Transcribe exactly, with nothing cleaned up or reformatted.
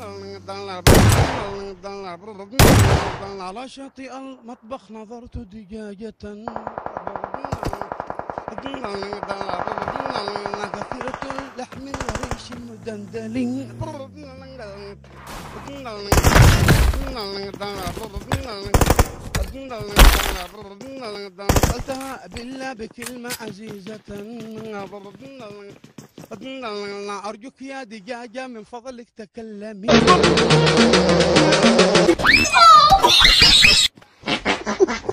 على شاطئ المطبخ نظرت دجاجة كثيرة اللحم وريش مدندل قلتها بالله بكلمة عزيزة أرجوك يا دجاجة من فضلك تكلمي